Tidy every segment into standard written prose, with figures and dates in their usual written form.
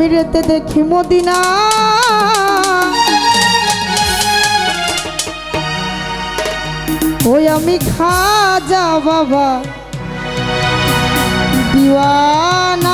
मिरते देखी मदिना ओई आमी खाजा बाबा दीवाना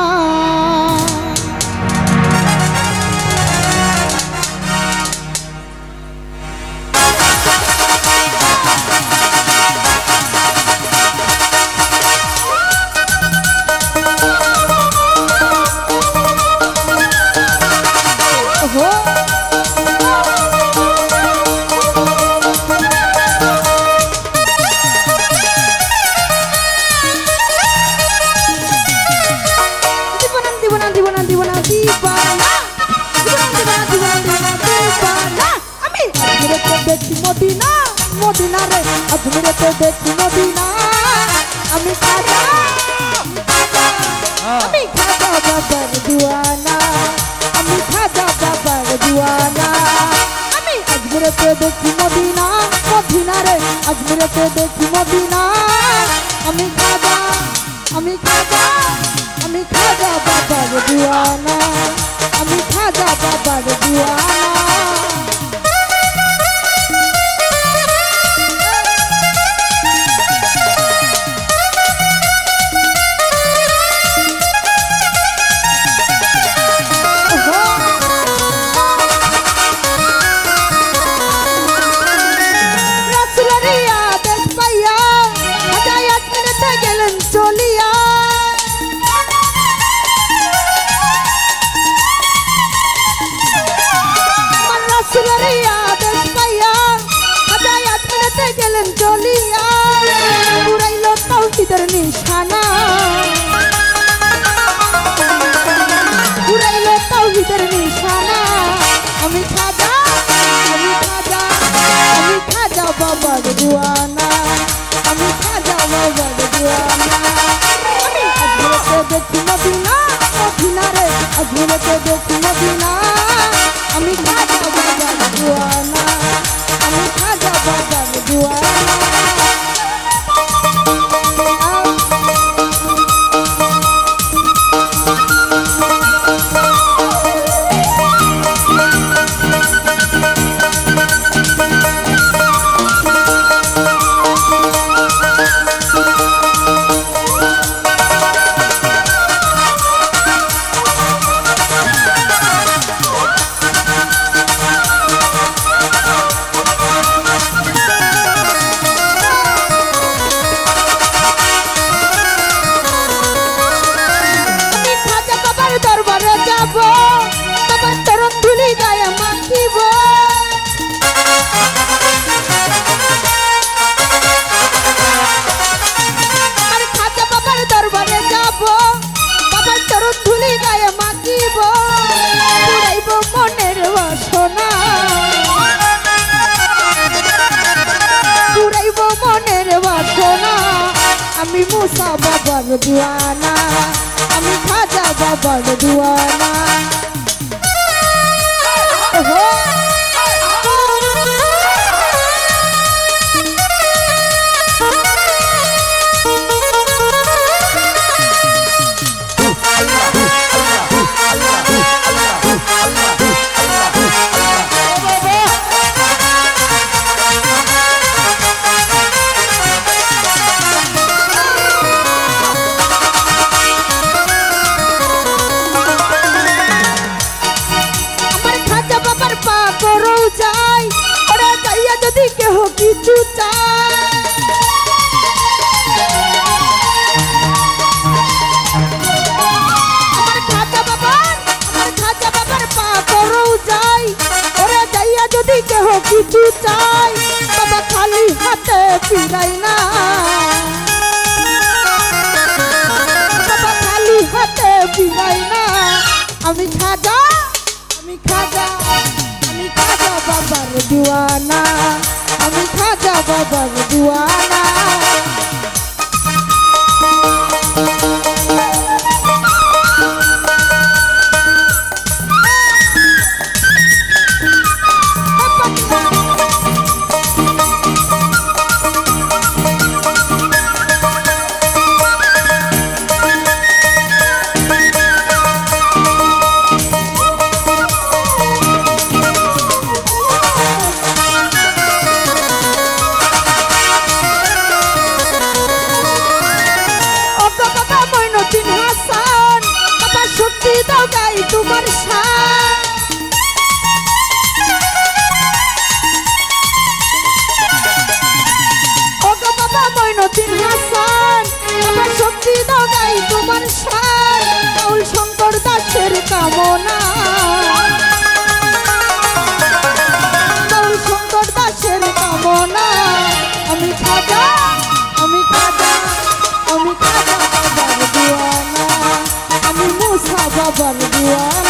मदीना मदीना रे अजमेर तो देखी मदीना अमी खाजा बाबर दीवाना अमी खाजा बाबर दीवाना अमी अजमेर तो देखी मदीना मदीना रे अजमेर तो देखी मदीना अमी खाजा बाबर दीवाना अमी खाजा बाबर दीवाना निशाना उड़ाइलो तौहीदेर निशाना अमी खाजा बाबर दीवाना अमी खाजा बाबर दीवाना अमी अजमेर तो देखी मदीना मदीना रे अजमेर तो देखी मदीना अमी खाजा बाबर दीवाना अमी खाजा बाबर दीवाना अमी मूसा बाबर दीवाना अमी खाजा बाबर दीवाना किछु चाই बाबा खाली हाथे फिराई ना बाबा खाली हाथे फिराई ना अमी खाजा बाबर दीवाना अमी खाजा बाबर दीवाना শক্তি দাও গাই তোমার শান ওগো বাবা মঈনুদ্দিন হাসান আমার শক্তি দাও গাই তোমার শান বাউল শঙ্কর দাসের কামনা বাউল শঙ্কর দাসের কামনা আমি খাজা আমি খাজা আমি খাজা বাবার দিওয়ানা আমি মুসা বাবার দিওয়ানা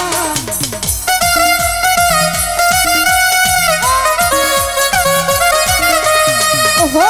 ওহো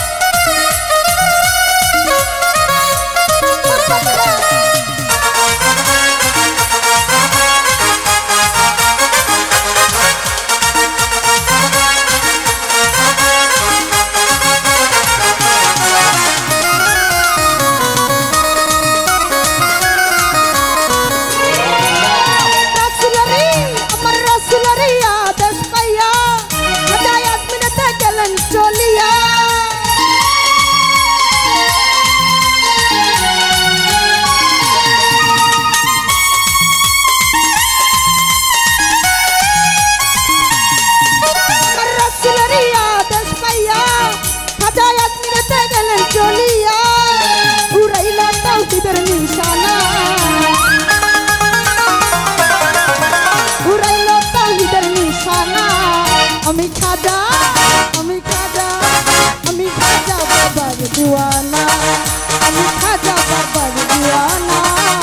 আমি খাজা আমি খাজা আমি খাজা বাবার দিওয়ানা আমি খাজা বাবার দিওয়ানা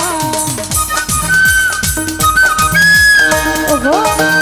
ওহো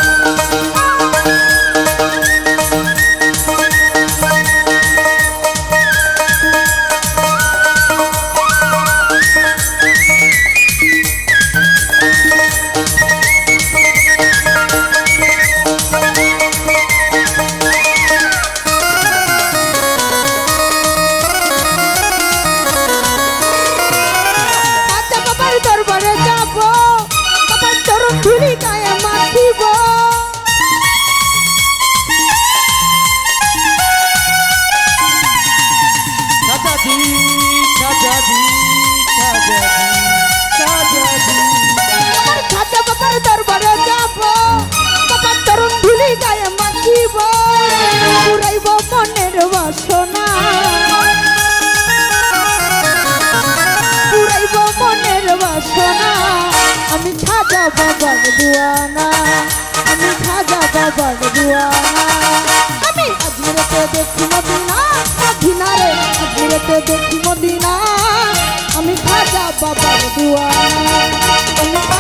দরবারে যাব বাবার চরণ ধুলি গায়ে মাখিব খাজাজি খাজাজি খাজাজি খাজাজি আমার খাজা বাবার দরবারে যাব বাবার চরণ ধুলি গায়ে মাখিব পুরাইব মনের বাসনা পুরাইব মনের বাসনা আমি খাজা বাবার দিওয়ানা আমি খাজা বাবার দিওয়ানা আমি আজমিরেতে দেখি মদিনা মদিনা রে আজমিরেতে দেখি মদিনা আমি খাজা বাবার দিওয়ানা আমি